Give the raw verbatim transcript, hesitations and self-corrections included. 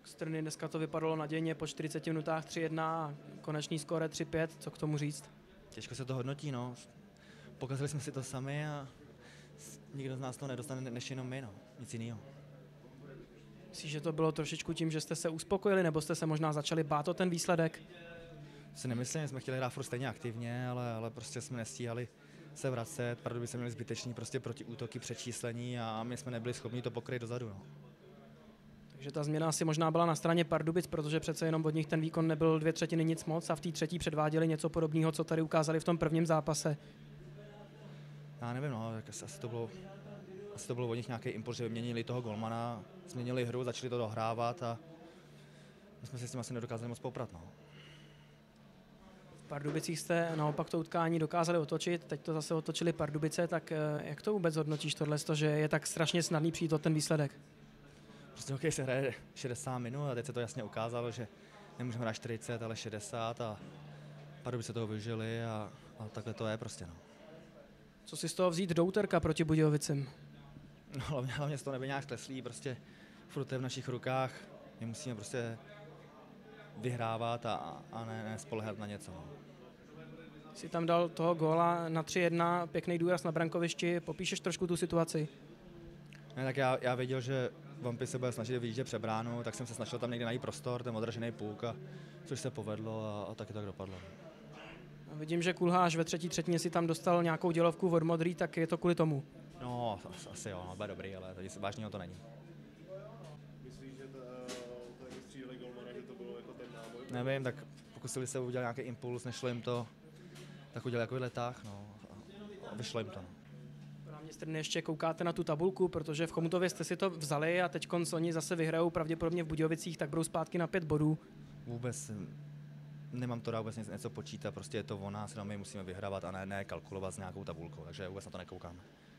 Strny dneska to vypadalo nadějně, po čtyřiceti minutách tři jedna a konečný skóre tři pět, co k tomu říct? Těžko se to hodnotí, no. Pokazili jsme si to sami a nikdo z nás to nedostane než jenom my, no. Nic jiného. Myslíš, že to bylo trošičku tím, že jste se uspokojili, nebo jste se možná začali bát o ten výsledek? Si nemyslím, jsme chtěli hrát furt stejně aktivně, ale, ale prostě jsme nestíhali se vracet, protože jsme měli zbytečný prostě protiútoky, přečíslení a my jsme nebyli schopni to pokryt dozadu, no. Takže ta změna asi možná byla na straně Pardubic, protože přece jenom od nich ten výkon nebyl dvě třetiny nic moc a v té třetí předváděli něco podobného, co tady ukázali v tom prvním zápase. Já nevím, no, tak asi to bylo, asi to bylo od nich nějaký impuls, že vyměnili toho golmana, změnili hru, začali to dohrávat a my jsme si s tím asi nedokázali moc poprat, no. V Pardubicích jste naopak to utkání dokázali otočit, teď to zase otočili Pardubice, tak jak to vůbec hodnotíš tohle, že je tak strašně snadný přijít o ten výsledek? Prostě hokej se hraje šedesát minut a teď se to jasně ukázalo, že nemůžeme hrát čtyřicet, ale šedesát a Pardubice toho využili a, a takhle to je prostě, no. Co si z toho vzít do úterka proti Budějovicím? No, hlavně, hlavně z toho nebyl nějak kleslý, prostě furt to je v našich rukách, my musíme prostě vyhrávat a, a ne, ne spoléhat na něco. No. Jsi tam dal toho góla na tři jedna, pěkný důraz na brankovišti, popíšeš trošku tu situaci? Ne, tak já, já věděl, že Vampy se bude snažit vyjíždět před bránu, tak jsem se snažil tam někde najít prostor, ten odražený půk, a, což se povedlo a, a taky tak dopadlo. A vidím, že Kulháš ve třetí třetině si tam dostal nějakou dělovku od Modrý, tak je to kvůli tomu? No, asi jo, no, bude dobrý, ale tady vážného to není. Myslíš, že tady vystřídali golmana, že to bylo jako ten náboj? Nevím, tak pokusili se udělat nějaký impuls, nešlo jim to, tak udělali takovýhle tah, no, a vyšlo jim to. No. Na mě strny ještě koukáte na tu tabulku, protože v Chomutově jste si to vzali a teď oni zase vyhrajou pravděpodobně v Budějovicích, tak budou zpátky na pět bodů. Vůbec nemám to rád vůbec něco počítat, prostě je to o nás, no my musíme vyhrávat a ne, ne kalkulovat s nějakou tabulkou, takže vůbec na to nekoukám.